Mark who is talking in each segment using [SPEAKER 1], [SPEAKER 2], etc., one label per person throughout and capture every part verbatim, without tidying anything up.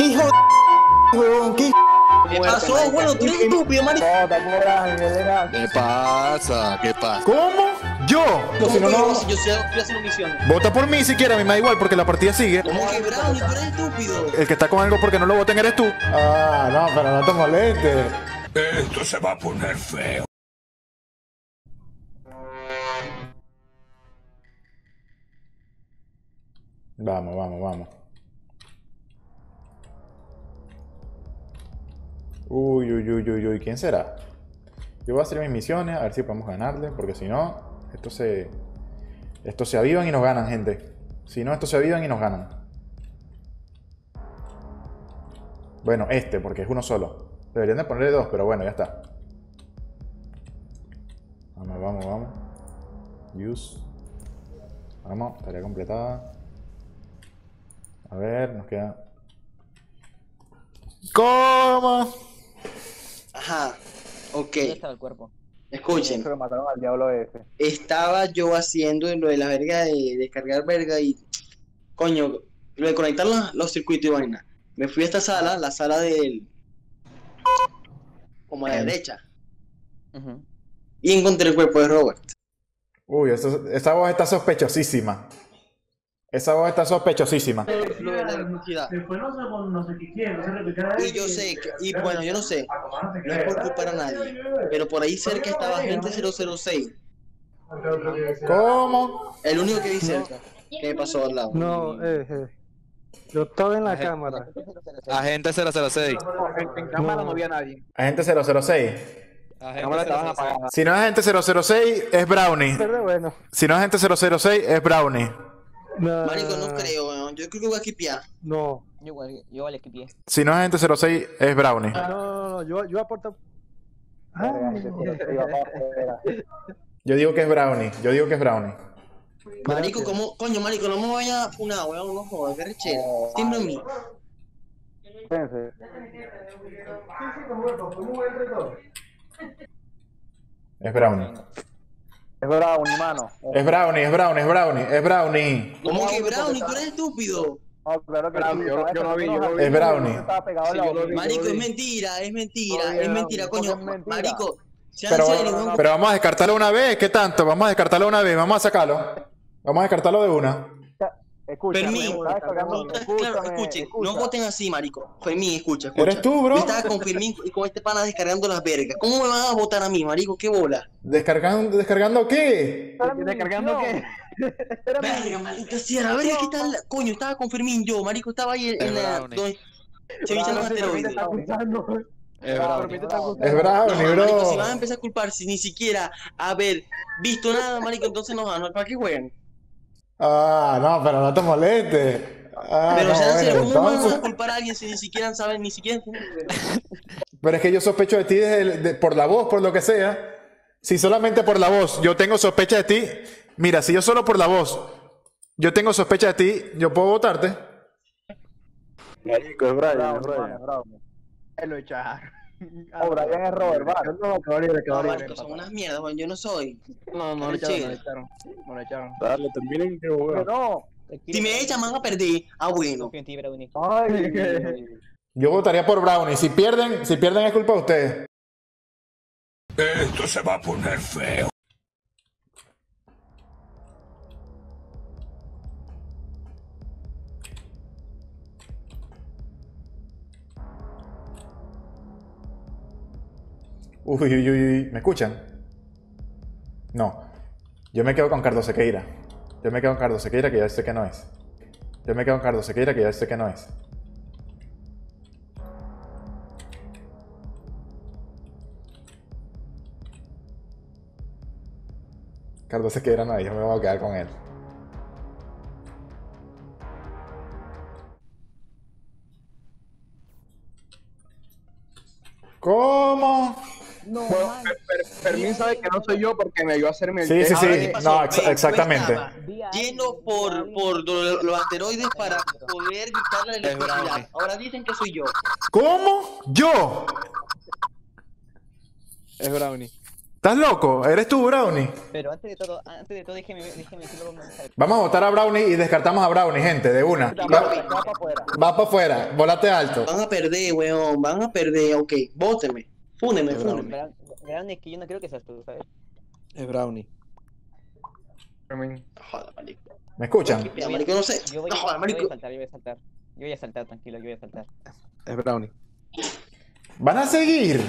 [SPEAKER 1] hijo de huevón, ¿qué?
[SPEAKER 2] ¿Qué pasó? Bueno, tú eres estúpido, marico.
[SPEAKER 3] ¿Qué pasa? ¿Qué pasa?
[SPEAKER 1] ¿Cómo? ¿Yo?
[SPEAKER 2] ¿Cómo
[SPEAKER 1] Si no,
[SPEAKER 2] que yo,
[SPEAKER 1] no.
[SPEAKER 2] si yo sé, estoy haciendo misiones?
[SPEAKER 1] Vota por mí siquiera, a mí me da igual porque la partida sigue.
[SPEAKER 2] ¿Cómo que Brownie? Tú eres estúpido.
[SPEAKER 1] El que está con algo porque no lo voten eres tú. Ah, no, pero no te molestes.
[SPEAKER 4] Esto se va a poner feo.
[SPEAKER 1] Vamos, vamos, vamos. Uy, uy, uy, uy, uy, ¿quién será? Yo voy a hacer mis misiones, a ver si podemos ganarle, porque si no, esto se... Estos se avivan y nos ganan, gente. Si no, estos se avivan y nos ganan. Bueno, este, porque es uno solo. Deberían de ponerle dos, pero bueno, ya está. Vamos, vamos, vamos. Use. Vamos, tarea completada. A ver, nos queda... ¿Cómo?
[SPEAKER 2] Ajá, ok.
[SPEAKER 5] ¿Dónde estaba el cuerpo?
[SPEAKER 2] Escuchen,
[SPEAKER 6] Pero mataron al diablo ese.
[SPEAKER 2] estaba yo haciendo lo de la verga de descargar verga y... Coño, lo de conectar los, los circuitos y vaina. Me fui a esta sala, la sala del... como a la derecha.
[SPEAKER 5] Ujú.
[SPEAKER 2] Y encontré el cuerpo de Robert.
[SPEAKER 1] Uy, eso- esa voz está sospechosísima. Esa voz está sospechosísima.
[SPEAKER 2] Lo de la electricidad.
[SPEAKER 7] Después no sé, no sé qué quiere, no sé repetir.
[SPEAKER 2] Y yo sé, que, y bueno, yo no sé, no es por culpar a nadie, pero por ahí cerca estaba Agente cero cero seis,
[SPEAKER 1] ¿Cómo?
[SPEAKER 2] el único que vi cerca, que me pasó al lado.
[SPEAKER 6] No, eh, eh. Yo estaba en la
[SPEAKER 3] Ajá.
[SPEAKER 6] cámara.
[SPEAKER 3] Agente cero cero seis.
[SPEAKER 6] En, en cámara no había nadie.
[SPEAKER 1] Agente cero cero seis.
[SPEAKER 3] Agente
[SPEAKER 6] Cámara estaban
[SPEAKER 3] cero cero seis.
[SPEAKER 6] apagadas.
[SPEAKER 1] Si no es agente cero cero seis, es Brownie.
[SPEAKER 6] Pero bueno.
[SPEAKER 1] Si no es agente cero cero seis, es Brownie.
[SPEAKER 6] No,
[SPEAKER 2] Marico, no creo, weón, yo creo que voy a kipear.
[SPEAKER 6] No.
[SPEAKER 5] Yo igual, yo igual esquipié.
[SPEAKER 1] Si no es agente cero cero seis, es Brownie.
[SPEAKER 6] No, no, no, yo, yo aporto. Ah,
[SPEAKER 1] Yo digo que es Brownie. Yo digo que es Brownie.
[SPEAKER 2] Marico, ¿cómo? Coño, marico, no me vaya a funar, weón, no jodas, qué rechera. Siempre a mí.
[SPEAKER 6] espérense.
[SPEAKER 1] Es Brownie.
[SPEAKER 6] Es verdad, un hermano.
[SPEAKER 1] Es Brownie, es Brownie, es Brownie, es Brownie.
[SPEAKER 2] ¿Cómo que Brownie? Tú eres estúpido.
[SPEAKER 6] No, claro que sí.
[SPEAKER 7] Yo- yo no vi, yo no
[SPEAKER 1] vi. Es Brownie.
[SPEAKER 6] Estaba pegado a
[SPEAKER 7] Sí,
[SPEAKER 6] la
[SPEAKER 7] yo lo
[SPEAKER 6] otra.
[SPEAKER 7] vi.
[SPEAKER 2] Marico, es mentira, es mentira,
[SPEAKER 6] Oye,
[SPEAKER 2] es
[SPEAKER 6] no,
[SPEAKER 2] mentira,
[SPEAKER 6] no,
[SPEAKER 2] coño.
[SPEAKER 6] es mentira.
[SPEAKER 2] Marico, sean
[SPEAKER 1] Pero,
[SPEAKER 2] serios, weón.
[SPEAKER 1] pero vamos a descartarlo una vez. ¿Qué tanto? Vamos a descartarlo una vez. Vamos a sacarlo. Vamos a descartarlo de una.
[SPEAKER 6] Escucha,
[SPEAKER 2] Fermín,
[SPEAKER 6] estaba descargando-
[SPEAKER 2] claro,
[SPEAKER 6] escúchame,
[SPEAKER 2] escuchen,
[SPEAKER 6] escucha.
[SPEAKER 2] no voten así, marico. Fermín, escucha, escucha.
[SPEAKER 1] ¿Eres tú, bro?
[SPEAKER 2] Yo estaba con Fermín y con este pana descargando las vergas. ¿Cómo me van a votar a mí, marico? ¿Qué bola?
[SPEAKER 1] ¿Descargando, descargando qué?
[SPEAKER 6] Era mi
[SPEAKER 7] ¿Descargando
[SPEAKER 6] misión.
[SPEAKER 7] qué?
[SPEAKER 6] Era mi
[SPEAKER 2] Verga, maldita sea, la verga, ¿qué tal? Coño, estaba con Fermín yo, marico, estaba ahí en, en la...
[SPEAKER 3] Brownie.
[SPEAKER 2] donde se echan los asteroides.
[SPEAKER 6] está escuchando.
[SPEAKER 3] Es
[SPEAKER 6] Bravo,
[SPEAKER 3] Brownie.
[SPEAKER 6] te está escuchando.
[SPEAKER 1] Es Brownie,
[SPEAKER 2] No, marico, si
[SPEAKER 1] bro.
[SPEAKER 2] van a empezar a culpar sin ni siquiera haber visto nada, marico, entonces no van, ¿para qué juegan?
[SPEAKER 1] Ah, no, pero no te molestes. Ah,
[SPEAKER 2] Pero
[SPEAKER 1] no,
[SPEAKER 2] sean serios,
[SPEAKER 1] bueno,
[SPEAKER 2] ¿cómo van a
[SPEAKER 1] entonces.
[SPEAKER 2] culpar a alguien si ni siquiera saben, ni siquiera entienden?
[SPEAKER 1] Pero es que yo sospecho de ti desde el- de- por la voz, por lo que sea. Si solamente por la voz yo tengo sospecha de ti, mira, si yo solo por la voz yo tengo sospecha de ti, yo puedo votarte.
[SPEAKER 7] Marico, es Brian,
[SPEAKER 6] Bravo,
[SPEAKER 7] es Brian.
[SPEAKER 6] bravo, bravo.
[SPEAKER 7] Él lo echaron.
[SPEAKER 6] Oh, Brian es Robert, va.
[SPEAKER 7] No, caballero,
[SPEAKER 2] No,
[SPEAKER 7] caballero.
[SPEAKER 2] marico, son unas mierdas, weón, yo no soy.
[SPEAKER 7] No, no
[SPEAKER 2] Qué
[SPEAKER 7] le echaron, no
[SPEAKER 2] chido.
[SPEAKER 7] le echaron. No le echaron.
[SPEAKER 4] Dale, terminen que
[SPEAKER 6] Pero
[SPEAKER 4] jugar.
[SPEAKER 6] no.
[SPEAKER 2] Si me echan, van a perder. Ah, bueno.
[SPEAKER 5] Confío en ti, Brownie.
[SPEAKER 6] Ay.
[SPEAKER 1] Yo votaría por Brownie. Si pierden, si pierden es culpa de ustedes.
[SPEAKER 4] Esto se va a poner feo.
[SPEAKER 1] Uy, uy, uy, uy. ¿Me escuchan? No. Yo me quedo con Cardo Sequeira. Yo me quedo con Cardo Sequeira, que ya sé que no es. Yo me quedo con Cardo Sequeira, que ya sé que no es. Cardo Sequeira no es, yo me voy a quedar con él. ¿Cómo?
[SPEAKER 5] No,
[SPEAKER 7] Bueno,
[SPEAKER 5] man.
[SPEAKER 7] Fer- Fer- Fermín sabe que no soy yo porque me ayudó a hacerme el
[SPEAKER 1] Sí, sí,
[SPEAKER 7] test.
[SPEAKER 1] sí.
[SPEAKER 2] Ahora, ¿qué pasó?
[SPEAKER 1] No, ex-
[SPEAKER 2] Ve, yo
[SPEAKER 1] exactamente.
[SPEAKER 2] estaba
[SPEAKER 5] Vi a
[SPEAKER 2] Yendo
[SPEAKER 5] alguien,
[SPEAKER 2] por,
[SPEAKER 5] vi a alguien.
[SPEAKER 2] por lo- los asteroides para poder quitar la
[SPEAKER 3] Es
[SPEAKER 2] electricidad.
[SPEAKER 3] Brownie.
[SPEAKER 2] Ahora dicen que soy yo.
[SPEAKER 1] ¿Cómo? ¿Yo?
[SPEAKER 7] Es Brownie.
[SPEAKER 1] ¿Estás loco? ¿Eres tú, Brownie?
[SPEAKER 5] Pero antes de todo, antes de todo, déjeme, déjeme decirlo.
[SPEAKER 1] Vamos a votar a Brownie y descartamos a Brownie, gente, de una.
[SPEAKER 6] Va,
[SPEAKER 1] Va,
[SPEAKER 6] va para afuera.
[SPEAKER 1] va para afuera, volate alto.
[SPEAKER 2] Van a perder, weón. Van a perder. Ok, vótenme. Fúneme, fúneme.
[SPEAKER 5] Gran, gran es que yo no creo que seas tú, ¿sabes?
[SPEAKER 3] Es Brownie.
[SPEAKER 7] Fermín.
[SPEAKER 2] Joder, marico.
[SPEAKER 1] ¿Me escuchan?
[SPEAKER 2] Mira, marico, no sé.
[SPEAKER 5] Yo voy,
[SPEAKER 2] No,
[SPEAKER 5] a,
[SPEAKER 2] joder,
[SPEAKER 5] yo voy
[SPEAKER 2] marico.
[SPEAKER 5] a saltar, yo voy a saltar. Yo voy a saltar, tranquilo, yo voy a saltar.
[SPEAKER 3] Es Brownie.
[SPEAKER 1] ¿Van a seguir?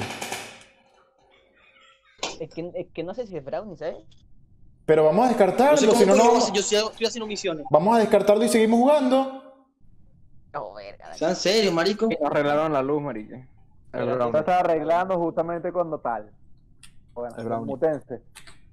[SPEAKER 5] Es que, es que no sé si es Brownie, ¿sabes?
[SPEAKER 1] Pero vamos a
[SPEAKER 2] No sé
[SPEAKER 1] descartarlo,
[SPEAKER 2] cómo
[SPEAKER 1] si no,
[SPEAKER 2] coño
[SPEAKER 1] no.
[SPEAKER 2] lo hace, yo estoy, estoy haciendo misiones.
[SPEAKER 1] Vamos a descartarlo y seguimos jugando.
[SPEAKER 5] Oh, verga.
[SPEAKER 2] Sean serios, marico.
[SPEAKER 7] Y nos arreglaron la luz, marica.
[SPEAKER 3] Es
[SPEAKER 5] Pero-
[SPEAKER 6] Lo
[SPEAKER 3] Brownie.
[SPEAKER 6] estaba arreglando justamente cuando tal. Bueno,
[SPEAKER 3] Es Brownie.
[SPEAKER 6] mutense.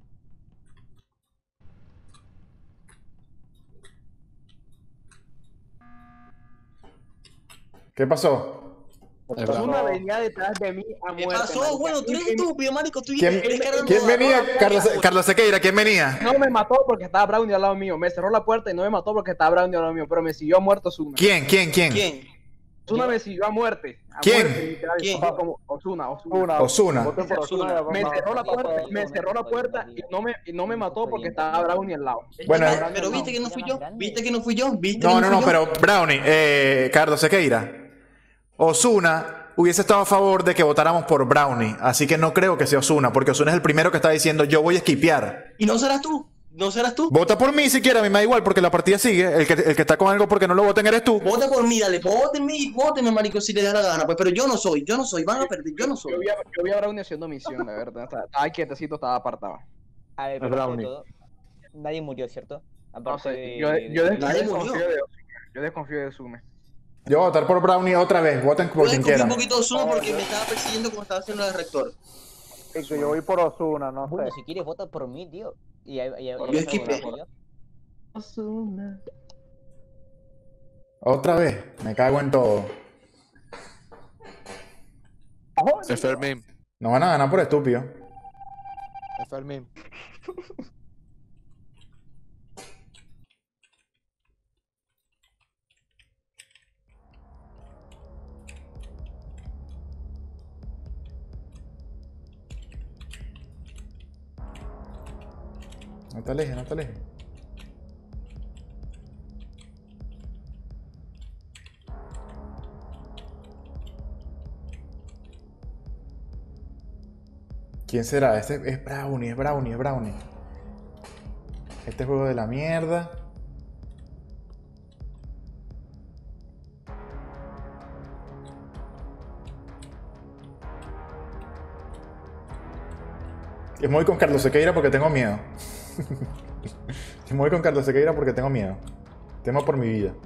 [SPEAKER 1] ¿Qué pasó?
[SPEAKER 3] Es
[SPEAKER 7] Osuna
[SPEAKER 3] Brownie.
[SPEAKER 7] venía detrás de mí a
[SPEAKER 2] ¿Qué
[SPEAKER 7] muerte.
[SPEAKER 2] pasó?
[SPEAKER 7] marica.
[SPEAKER 2] Bueno, tú eres
[SPEAKER 7] Y- y-
[SPEAKER 2] estúpido, marico. Tú
[SPEAKER 1] ¿Quién,
[SPEAKER 2] eres cargando
[SPEAKER 1] ¿quién
[SPEAKER 2] a-
[SPEAKER 1] venía?
[SPEAKER 2] a-
[SPEAKER 1] Carlos, Carlos Sequeira, ¿quién venía?
[SPEAKER 7] No me mató porque estaba Brownie al lado mío. Me cerró la puerta y no me mató porque estaba Brownie al lado mío. Pero me siguió a muerte Osuna.
[SPEAKER 1] ¿Quién? ¿Quién? ¿Quién?
[SPEAKER 2] ¿Quién?
[SPEAKER 7] Osuna me siguió a muerte. A
[SPEAKER 1] ¿Quién?
[SPEAKER 7] muerte, literal.
[SPEAKER 2] ¿Quién?
[SPEAKER 7] Fue como Osuna, Osuna.
[SPEAKER 6] Osuna.
[SPEAKER 1] Osuna.
[SPEAKER 6] Voten por Osuna,
[SPEAKER 2] Osuna.
[SPEAKER 6] vamos
[SPEAKER 7] Me
[SPEAKER 6] a-
[SPEAKER 7] cerró la
[SPEAKER 6] vamos a-
[SPEAKER 7] puerta, me cerró la puerta y no me, y no me mató porque estaba Brownie al lado.
[SPEAKER 1] Bueno,
[SPEAKER 2] Pero-
[SPEAKER 1] eh.
[SPEAKER 2] pero viste que no fui yo. Viste que no fui yo. Viste
[SPEAKER 1] No,
[SPEAKER 2] que
[SPEAKER 1] no,
[SPEAKER 2] fui
[SPEAKER 1] no,
[SPEAKER 2] yo?
[SPEAKER 1] pero Brownie, eh, Carlos Sequeira. Osuna hubiese estado a favor de que votáramos por Brownie. Así que no creo que sea Osuna, porque Osuna es el primero que está diciendo yo voy a esquipear.
[SPEAKER 2] ¿Y no serás tú? ¿No serás tú?
[SPEAKER 1] Vota por mí si quieres, a mí me da igual porque la partida sigue. El que, el que está con algo porque no lo voten eres tú.
[SPEAKER 2] Vota por mí, dale. Vótenme, vótenme, marico, si les da la gana. Pues, pero yo no soy. Yo no soy. Van a perder. Yo no soy.
[SPEAKER 7] Yo vi a, yo vi a Brownie haciendo misión, la verdad. Estaba, estaba quietecito, estaba apartado.
[SPEAKER 5] A ver,
[SPEAKER 3] Es
[SPEAKER 5] pero antes
[SPEAKER 3] Brownie.
[SPEAKER 5] de todo, nadie murió, ¿cierto?
[SPEAKER 7] No
[SPEAKER 5] Aparte
[SPEAKER 7] sé,
[SPEAKER 5] de-
[SPEAKER 7] yo,
[SPEAKER 5] de-
[SPEAKER 7] yo,
[SPEAKER 5] de-
[SPEAKER 7] des- yo
[SPEAKER 2] Nadie
[SPEAKER 7] desconfío
[SPEAKER 2] murió.
[SPEAKER 7] de Osuna. Yo desconfío de Osuna.
[SPEAKER 1] Yo voy a votar por Brownie otra vez. Voten
[SPEAKER 2] Yo
[SPEAKER 1] por quien
[SPEAKER 2] desconfío
[SPEAKER 1] quieran.
[SPEAKER 2] un poquito de Osuna porque me estaba persiguiendo como estaba haciendo el rector.
[SPEAKER 6] Sí, que yo voy por Osuna, no
[SPEAKER 5] Bueno,
[SPEAKER 6] sé.
[SPEAKER 5] si quieres, vota por mí, tío. Y ahí- ahí- ahí
[SPEAKER 2] Yo
[SPEAKER 5] vas a
[SPEAKER 2] esquipé.
[SPEAKER 5] votar por yo.
[SPEAKER 7] Osuna.
[SPEAKER 1] Otra vez. Me cago en todo.
[SPEAKER 3] Es Fermín.
[SPEAKER 1] No van a ganar por estúpido.
[SPEAKER 3] Es Fermín.
[SPEAKER 1] No te alejes, no te alejes. ¿Quién será? Este es Brownie, es Brownie, es Brownie. Este juego de la mierda. Yo me voy con Carlos Sequeira porque tengo miedo. Yo me voy con Carlos Sequeira porque tengo miedo. Temo por mi vida.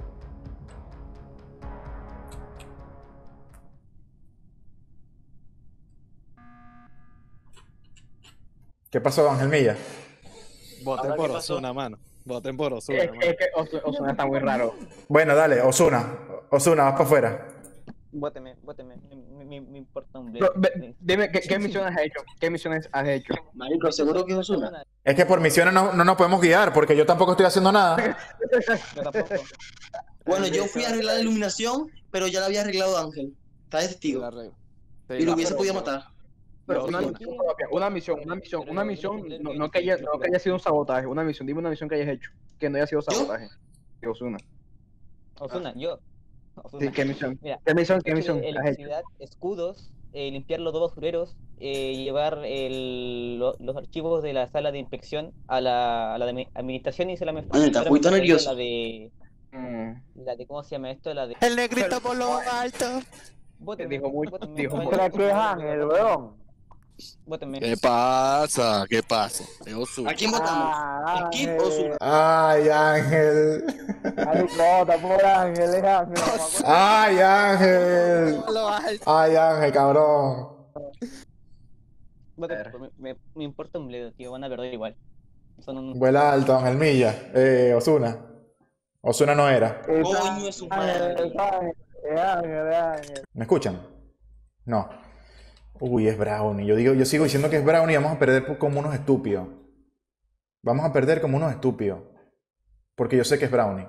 [SPEAKER 1] ¿Qué pasó, Ángel Milla?
[SPEAKER 3] Voten
[SPEAKER 2] Ahora,
[SPEAKER 3] por
[SPEAKER 2] ¿qué pasó?
[SPEAKER 3] Osuna, mano. Voten por Osuna,
[SPEAKER 7] Es,
[SPEAKER 3] mano.
[SPEAKER 7] es que Osu- Osuna está muy raro.
[SPEAKER 1] Bueno, dale, Osuna. Osuna, vas para afuera.
[SPEAKER 5] Vóteme, vóteme. Me, me, me importa un
[SPEAKER 7] Pero,
[SPEAKER 5] bledo.
[SPEAKER 7] ve- dime, ¿qué, ¿qué misiones has hecho? ¿Qué misiones has hecho?
[SPEAKER 2] Marico, seguro que es Osuna.
[SPEAKER 1] Es que por misiones no, no nos podemos guiar porque yo tampoco estoy haciendo nada.
[SPEAKER 5] Yo tampoco.
[SPEAKER 2] Bueno, yo fui a arreglar la iluminación, pero ya la había arreglado Ángel. Está de
[SPEAKER 3] Sí,
[SPEAKER 2] testigo.
[SPEAKER 3] la re- sí,
[SPEAKER 2] Y lo
[SPEAKER 3] la-
[SPEAKER 2] hubiese
[SPEAKER 3] pero-
[SPEAKER 2] podido matar.
[SPEAKER 7] Pero una
[SPEAKER 3] Osuna.
[SPEAKER 7] misión propia, una misión, una misión, una misión, no, no que haya, no que haya sido un sabotaje, una misión, dime una misión que hayas hecho, que no haya sido sabotaje. De Osuna.
[SPEAKER 5] Osuna, yo. Osuna.
[SPEAKER 7] Sí, ¿qué misión?
[SPEAKER 5] Mira,
[SPEAKER 7] ¿Qué misión, qué
[SPEAKER 5] hecho
[SPEAKER 7] misión
[SPEAKER 5] de
[SPEAKER 7] has hecho?
[SPEAKER 5] electricidad, escudos, eh, limpiar los dos basureros, eh, llevar el- lo- los archivos de la sala de inspección a la, a la de administración y se la me
[SPEAKER 2] Ay, está muy tan nervioso.
[SPEAKER 5] La de,
[SPEAKER 7] Mm,
[SPEAKER 5] la de, ¿cómo se llama esto? La de...
[SPEAKER 3] El negrito por lo alto.
[SPEAKER 5] Vótenme,
[SPEAKER 7] dijo mucho,
[SPEAKER 5] vótenme,
[SPEAKER 7] dijo
[SPEAKER 5] vótenme,
[SPEAKER 6] ¿Será que es Ángel, weón?
[SPEAKER 5] vótenme.
[SPEAKER 3] ¿Qué pasa? ¿Qué pasa? Es Osuna.
[SPEAKER 2] ¿A quién votamos?
[SPEAKER 6] Ah,
[SPEAKER 2] Skip
[SPEAKER 6] Ángel.
[SPEAKER 2] Osuna.
[SPEAKER 1] Ay, Ángel.
[SPEAKER 6] Marico, vota por Ángel, es Ángel. mamá.
[SPEAKER 1] Ay, Ángel.
[SPEAKER 3] Por lo alto.
[SPEAKER 1] Ay, Ángel, cabrón.
[SPEAKER 5] Vótenme, me, me, me importa un bledo, tío, van a perder igual. Son un...
[SPEAKER 1] Vuela alto, Ángel Milla. Eh, Osuna. Osuna no era.
[SPEAKER 6] Es
[SPEAKER 2] Coño, es su madre.
[SPEAKER 6] Ángel, es Ángel, es Ángel, es Ángel.
[SPEAKER 1] ¿Me escuchan? No. Uy, es Brownie. Yo digo, yo sigo diciendo que es Brownie y vamos a perder como unos estúpidos. Vamos a perder como unos estúpidos. Porque yo sé que es Brownie.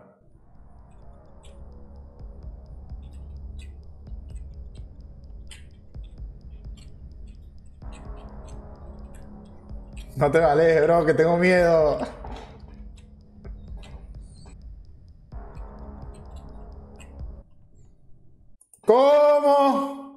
[SPEAKER 1] No te vale, bro, que tengo miedo. ¿Cómo?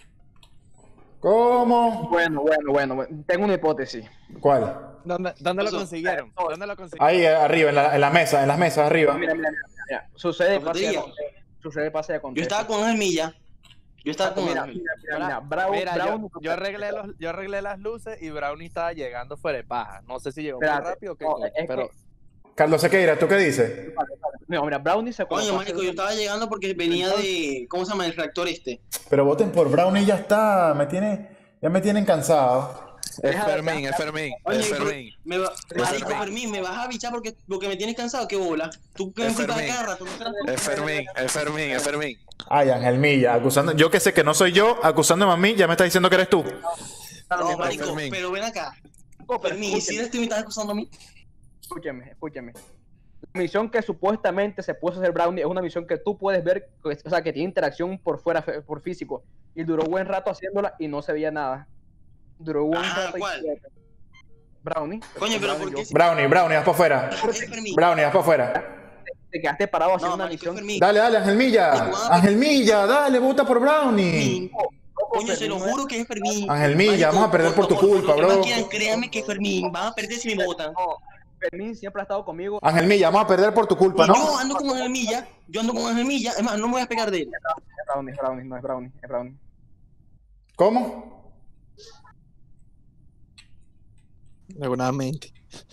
[SPEAKER 1] ¿Cómo?
[SPEAKER 7] Bueno, bueno, bueno, bueno. Tengo una hipótesis.
[SPEAKER 1] ¿Cuál?
[SPEAKER 3] ¿Dónde, dónde lo
[SPEAKER 2] Pasó.
[SPEAKER 3] consiguieron? ¿Dónde lo consiguieron?
[SPEAKER 1] Ahí eh, arriba, en la, en la mesa, en las mesas arriba.
[SPEAKER 7] Mira, mira, mira, mira. Sucede,
[SPEAKER 2] La
[SPEAKER 7] pasa y
[SPEAKER 2] botella.
[SPEAKER 7] acontece. Sucede, pasa y
[SPEAKER 2] Yo
[SPEAKER 7] acontece.
[SPEAKER 2] estaba con Ángel Milla. Yo estaba con
[SPEAKER 7] Mira,
[SPEAKER 2] Ángel.
[SPEAKER 7] mira, mira, mira. Brown,
[SPEAKER 3] Mira,
[SPEAKER 7] Brown,
[SPEAKER 3] yo, yo arreglé los, yo arreglé las luces y Brownie estaba llegando fuera de paja. No sé si llegó muy
[SPEAKER 7] Espérate,
[SPEAKER 3] rápido o qué,
[SPEAKER 7] no,
[SPEAKER 3] coño,
[SPEAKER 7] es que-
[SPEAKER 3] pero
[SPEAKER 1] Carlos Sequeira, ¿tú qué dices?
[SPEAKER 7] No, mira, Brownie se
[SPEAKER 2] Coño,
[SPEAKER 7] colocó a
[SPEAKER 2] marico,
[SPEAKER 7] hacer-
[SPEAKER 2] yo estaba llegando porque venía de... ¿Cómo se llama? El reactor este.
[SPEAKER 1] Pero voten por Brownie y ya está. Me tiene, ya me tienen cansado.
[SPEAKER 3] es
[SPEAKER 7] Deja-
[SPEAKER 3] Fermín, es Fermín,
[SPEAKER 2] Oye,
[SPEAKER 3] es
[SPEAKER 2] pero-
[SPEAKER 3] Fermín.
[SPEAKER 2] Me va... Marico,
[SPEAKER 3] Fermín.
[SPEAKER 2] Fermín, me vas a bichar porque, porque me tienes cansado. ¿Qué bola? Tú que me
[SPEAKER 3] Es
[SPEAKER 2] culpas de
[SPEAKER 3] Fermín.
[SPEAKER 2] cada rato. ¿No serás tú?
[SPEAKER 3] Es Fermín, es Fermín, es Fermín.
[SPEAKER 1] Ay, Ángel Milla, acusando. Yo que sé que no soy yo, acusándome a mí, ya me estás diciendo que eres tú.
[SPEAKER 2] No, marico,
[SPEAKER 3] Fermín.
[SPEAKER 2] pero ven acá.
[SPEAKER 7] Oh, pero
[SPEAKER 2] Fermín, si
[SPEAKER 7] escúcheme,
[SPEAKER 2] eres tú y me estás acusando a mí.
[SPEAKER 7] escúcheme, escúcheme. La misión que supuestamente se puso a hacer Brownie es una misión que tú puedes ver, que- o sea, que tiene interacción por fuera, fe- por físico. Y duró buen rato haciéndola y no se veía nada. Duró buen
[SPEAKER 2] Ajá,
[SPEAKER 7] rato. y-
[SPEAKER 2] ¿cuál?
[SPEAKER 7] Brownie.
[SPEAKER 2] Coño, pero
[SPEAKER 7] Brownie,
[SPEAKER 2] ¿por qué?
[SPEAKER 7] yo-
[SPEAKER 2] si-
[SPEAKER 1] Brownie, Brownie, vas para afuera.
[SPEAKER 2] Es Fermín.
[SPEAKER 1] Brownie, vas para afuera.
[SPEAKER 7] Te quedaste parado haciendo
[SPEAKER 2] No,
[SPEAKER 7] una
[SPEAKER 2] marico, es
[SPEAKER 7] misión.
[SPEAKER 2] Fermín.
[SPEAKER 1] Dale, dale, Ángel Milla. Ángel Milla, dale, vota por Brownie.
[SPEAKER 2] Fermín. Coño, se lo juro que es Fermín.
[SPEAKER 1] Ángel Milla, vamos a perder por tu culpa,
[SPEAKER 2] lo que más
[SPEAKER 1] bro.
[SPEAKER 2] quieran, créanme que es Fermín. Van a perder si me votan.
[SPEAKER 7] No, Fermín siempre ha estado conmigo.
[SPEAKER 1] Ángel Milla, vamos a perder por tu culpa,
[SPEAKER 2] Y
[SPEAKER 1] ¿no?
[SPEAKER 2] yo ando con Ángel Milla. Yo ando con Ángel Milla. Es más, no me voy a pegar de él.
[SPEAKER 7] Es Brownie, es Brownie, no es Brownie, es Brownie.
[SPEAKER 1] ¿Cómo?
[SPEAKER 3] Seguramente.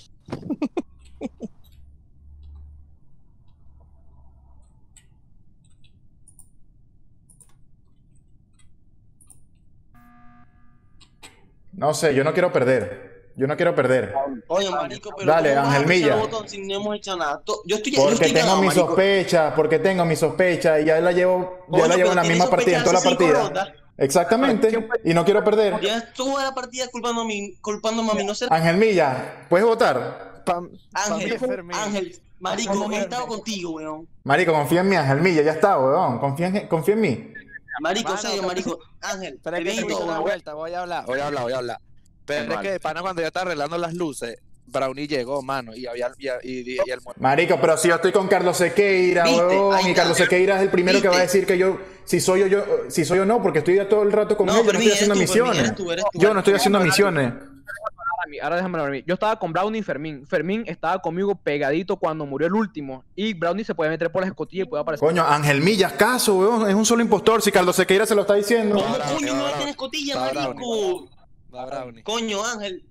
[SPEAKER 1] No sé, yo no quiero perder. Yo no quiero perder.
[SPEAKER 2] Oye, marico, pero
[SPEAKER 1] Dale,
[SPEAKER 2] ¿cómo vas a
[SPEAKER 1] Ángel
[SPEAKER 2] pisar
[SPEAKER 1] Milla.
[SPEAKER 2] el botón si no hemos hecho nada? To- Yo estoy, yo
[SPEAKER 1] Porque
[SPEAKER 2] estoy
[SPEAKER 1] tengo
[SPEAKER 2] cagado,
[SPEAKER 1] mis
[SPEAKER 2] marico.
[SPEAKER 1] sospechas, porque tengo mis sospechas y ya la llevo, ya
[SPEAKER 2] Coño,
[SPEAKER 1] la llevo en la
[SPEAKER 2] pero
[SPEAKER 1] misma
[SPEAKER 2] tienes
[SPEAKER 1] partida, en toda la
[SPEAKER 2] sospechas hace cinco
[SPEAKER 1] partida. Exactamente, y no quiero perder.
[SPEAKER 2] Ya toda la partida culpando a mí, culpándome a mí, no sé.
[SPEAKER 1] Ángel Milla, ¿puedes votar?
[SPEAKER 3] Pam,
[SPEAKER 2] Ángel,
[SPEAKER 3] Pam, Fermín.
[SPEAKER 2] Ángel, marico, he estado contigo, weón.
[SPEAKER 1] Marico, confía en mí, Ángel Milla, ya está, weón. Confía en, confía en mí.
[SPEAKER 2] Marico,
[SPEAKER 3] Mano,
[SPEAKER 2] serio,
[SPEAKER 3] pero-
[SPEAKER 2] marico. Ángel,
[SPEAKER 3] Pero
[SPEAKER 2] te
[SPEAKER 3] es que
[SPEAKER 2] ven y
[SPEAKER 3] se hizo
[SPEAKER 2] todo,
[SPEAKER 3] una
[SPEAKER 2] weón.
[SPEAKER 3] vuelta, voy a hablar, voy a hablar, voy a hablar. Pero es
[SPEAKER 2] Vale.
[SPEAKER 3] que de pana cuando yo estaba arreglando las luces, Brownie llegó, mano, y había y, y, y el
[SPEAKER 1] Marico, pero si yo estoy con Carlos Sequeira,
[SPEAKER 2] ¿Viste?
[SPEAKER 1] weón,
[SPEAKER 2] Ahí
[SPEAKER 1] y
[SPEAKER 2] está.
[SPEAKER 1] Carlos Sequeira es el primero que va a
[SPEAKER 2] ¿Viste?
[SPEAKER 1] decir que yo, si soy yo, yo, si soy yo no, porque estoy ya todo el rato con
[SPEAKER 2] No,
[SPEAKER 1] él, yo no
[SPEAKER 2] Fermín,
[SPEAKER 1] estoy haciendo
[SPEAKER 2] eres tú, Fermín,
[SPEAKER 1] misiones.
[SPEAKER 2] eres tú, eres tú.
[SPEAKER 1] Yo no estoy haciendo misiones.
[SPEAKER 7] Ahora, mi- ahora déjame hablar a mí. Yo estaba con Brownie y Fermín. Fermín estaba conmigo pegadito cuando murió el último. Y Brownie se puede meter por las escotillas y puede aparecer.
[SPEAKER 1] Coño, Ángel Milla, caso, weón, es un solo impostor, si Carlos Sequeira se lo está diciendo.
[SPEAKER 2] ¿Cómo
[SPEAKER 3] Brownie,
[SPEAKER 2] coño no
[SPEAKER 3] Brownie.
[SPEAKER 2] tienes cotilla,
[SPEAKER 3] Va,
[SPEAKER 2] marico?
[SPEAKER 3] Va Brownie.
[SPEAKER 2] Coño, Ángel.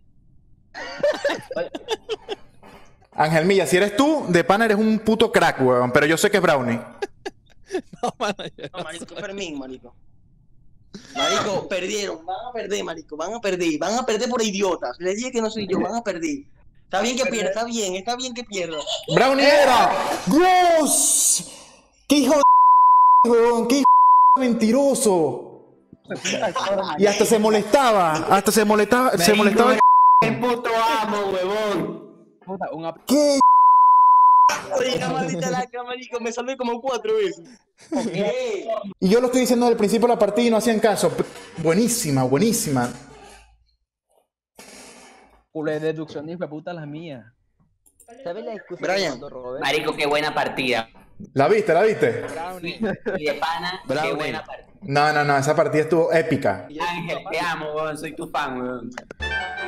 [SPEAKER 1] Ángel Milla, si eres tú, de pana eres un puto crack, weón, pero yo sé que es Brownie.
[SPEAKER 3] No, mano, yo-
[SPEAKER 2] No, marico, Fermín, marico. Marico, perdieron, van a perder, marico, van a perder, van a perder por idiotas. Les dije que no soy yo, van a perder. Está bien que pierda, está bien, está bien que pierda.
[SPEAKER 1] ¡Brownie era! ¡Dios! ¡Qué hijo de weón! ¡Qué hijo de mentiroso! Y hasta se molestaba, hasta se molestaba, se molestaba.
[SPEAKER 2] ¡Qué puto amo, huevón!
[SPEAKER 7] Puta, un ap-
[SPEAKER 1] ¿Qué?
[SPEAKER 2] Oye, la maldita laca, marico, me salvé como cuatro veces. ¿Qué?
[SPEAKER 1] Y yo lo estoy diciendo desde el principio de la partida y no hacían caso. P- Buenísima, buenísima.
[SPEAKER 7] culo de deduccionismo, puta las mías.
[SPEAKER 5] ¿Sabes la excusa
[SPEAKER 2] Brian.
[SPEAKER 5] que mandó Robert?
[SPEAKER 8] Marico, qué buena partida.
[SPEAKER 1] ¿La viste? ¿La viste?
[SPEAKER 3] Brownie.
[SPEAKER 8] Y de pana, qué
[SPEAKER 3] Brownie.
[SPEAKER 8] buena partida.
[SPEAKER 1] No, no, no, esa partida estuvo épica.
[SPEAKER 8] Ángel, te amo, weón. Soy tu fan, weón.